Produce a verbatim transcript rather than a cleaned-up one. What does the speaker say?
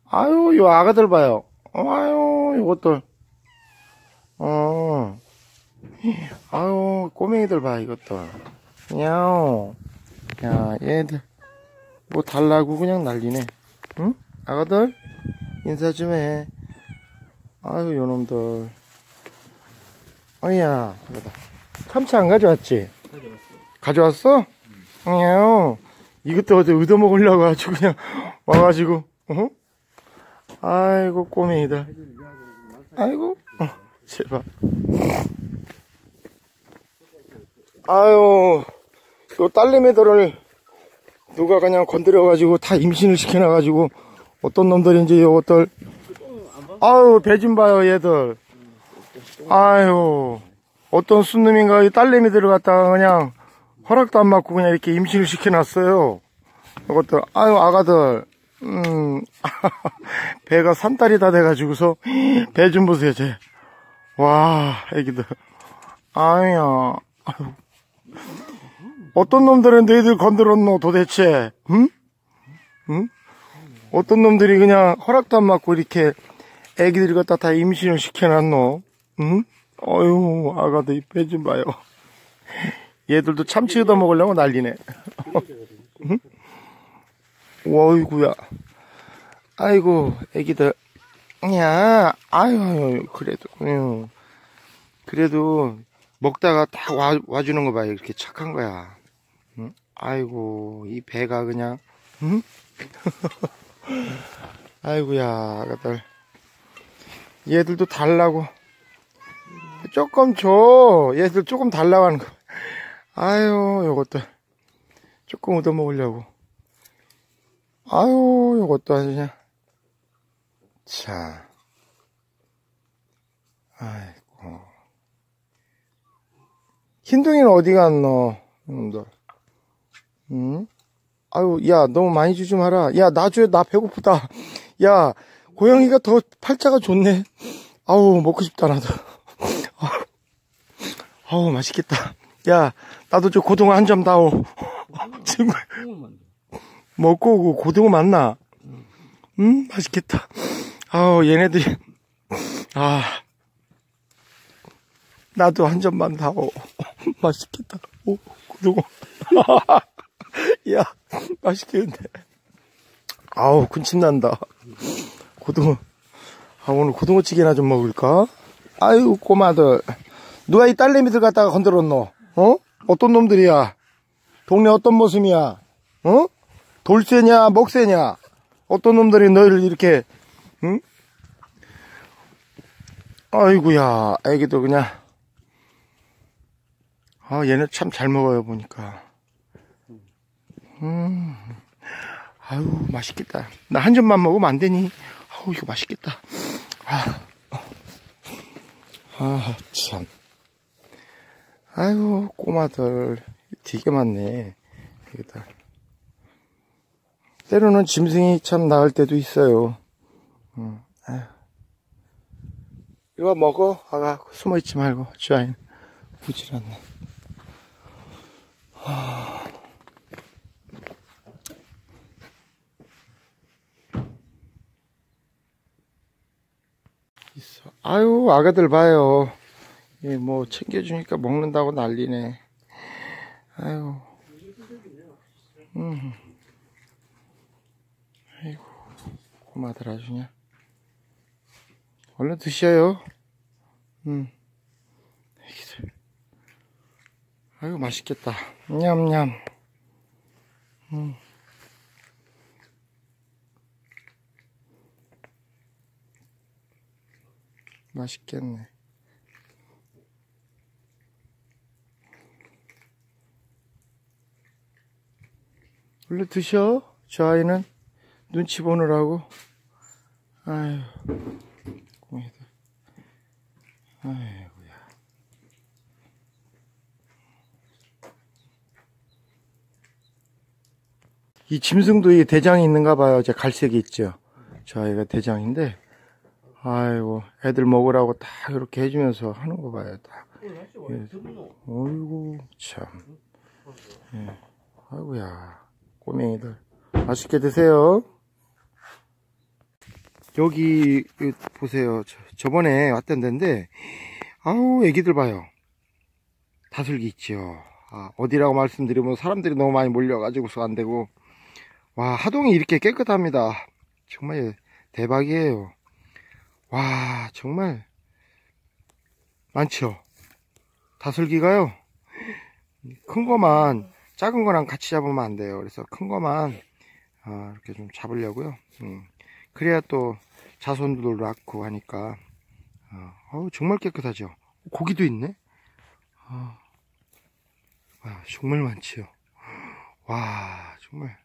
아유, 요 아가들 봐요. 아유, 요것들. 어. 아유, 꼬맹이들 봐, 이것들. 야오. 야, 얘들. 뭐 달라고 그냥 난리네. 응? 아가들? 인사 좀 해. 아유, 요놈들. 어이야, 이거다. 참치 안 가져왔지? 가져왔어. 가져왔어? 응. 이것도 어제 얻어먹으려고 아주 그냥 와가지고, 어? 아이고, 꼬맹이들. 아이고, 어, 제발. 아유, 요 딸내미들을 누가 그냥 건드려가지고 다 임신을 시켜놔가지고 어떤 놈들이 이제 요것들, 아유, 배 좀 봐요, 얘들. 아유, 어떤 순놈인가 이 딸내미들을 갖다가 그냥 허락도 안 받고 그냥 이렇게 임신을 시켜놨어요. 요것들, 아유, 아가들. 음, 배가 산딸이 다 돼가지고서, 배 좀 보세요, 쟤. 와, 애기들. 아유야. 아유. 어떤 놈들은 너희들 건드렸노, 도대체? 응? 응? 어떤 놈들이 그냥 허락도 안 받고 이렇게 애기들 갖다 다 임신을 시켜놨노? 응? 어휴, 아가들, 배 좀 봐요. 얘들도 참치 얻어 먹으려고 난리네. 응? 어이구야. 아이고, 애기들. 야, 아유, 그래도, 아유. 그래도, 먹다가 딱 와, 와주는 거 봐요. 이렇게 착한 거야. 응? 아이고, 이 배가 그냥, 응? 아이고야, 아가들. 얘들도 달라고. 조금 줘. 얘들 조금 달라고 하는 거. 아유, 요것들. 조금 얻어 먹으려고. 아유, 요것도 아주 그냥. 자. 아이고. 흰둥이는 어디 갔노? 놈들. 응? 아유, 야, 너무 많이 주지 마라. 야, 나 줘. 나 배고프다. 야, 고양이가 더 팔자가 좋네. 아우, 먹고 싶다, 나도. 아우, 맛있겠다. 야, 나도 저 고등어 한 점 다오. 지금 먹고 오고 고등어 맞나? 음, 맛있겠다. 아우, 얘네들이. 아, 나도 한 점만 다오. 맛있겠다. 오, 고등어. 야, 맛있겠는데. 아우, 군침 난다. 고등어. 아, 오늘 고등어찌개나 좀 먹을까? 아유, 꼬마들. 누가 이 딸내미들 갖다가 건드렸노? 어? 어떤 놈들이야? 동네 어떤 모습이야? 어? 돌쇠냐, 먹새냐? 어떤 놈들이 너희를 이렇게, 응? 아이고야, 애기도 그냥. 아, 얘네 참 잘 먹어요, 보니까. 음. 아유, 맛있겠다. 나 한 점만 먹으면 안 되니? 아우, 이거 맛있겠다. 아, 아, 참. 아유, 꼬마들. 되게 많네. 여기다. 때로는 짐승이 참 나을 때도 있어요. 음, 아유. 이거 먹어. 아가, 숨어있지 말고. 쥐아인. 부지런네. 하... 있어. 아유, 아가들 봐요. 예, 뭐 챙겨주니까 먹는다고 난리네. 아유. 음. 아이고, 고마들 아주 그냥. 얼른 드셔요. 음. 애기들. 아유, 맛있겠다. 냠냠. 음. 맛있겠네. 얼른 드셔. 저 아이는 눈치 보느라고. 아유, 꼬미들. 아이고야. 이 짐승도 이 대장이 있는가 봐요. 제 갈색이 있죠. 저 아이가 대장인데. 아이고, 애들 먹으라고 다 이렇게 해주면서 하는 거 봐요. 다. 예. 어이구, 참. 예. 아이고야. 꼬맹이들. 맛있게 드세요. 여기 보세요. 저, 저번에 왔던 데인데 아우 애기들 봐요. 다슬기 있죠. 아, 어디라고 말씀드리면 사람들이 너무 많이 몰려가지고서 안 되고. 와, 하동이 이렇게 깨끗합니다. 정말 대박이에요. 와, 정말 많죠. 다슬기가요. 큰 거만, 작은 거랑 같이 잡으면 안 돼요. 그래서 큰 거만 어, 이렇게 좀 잡으려고요. 음. 그래야 또 자손도 낳고 하니까. 어, 어우, 정말 깨끗하죠. 고기도 있네. 어. 와, 정말 많지요. 와, 정말.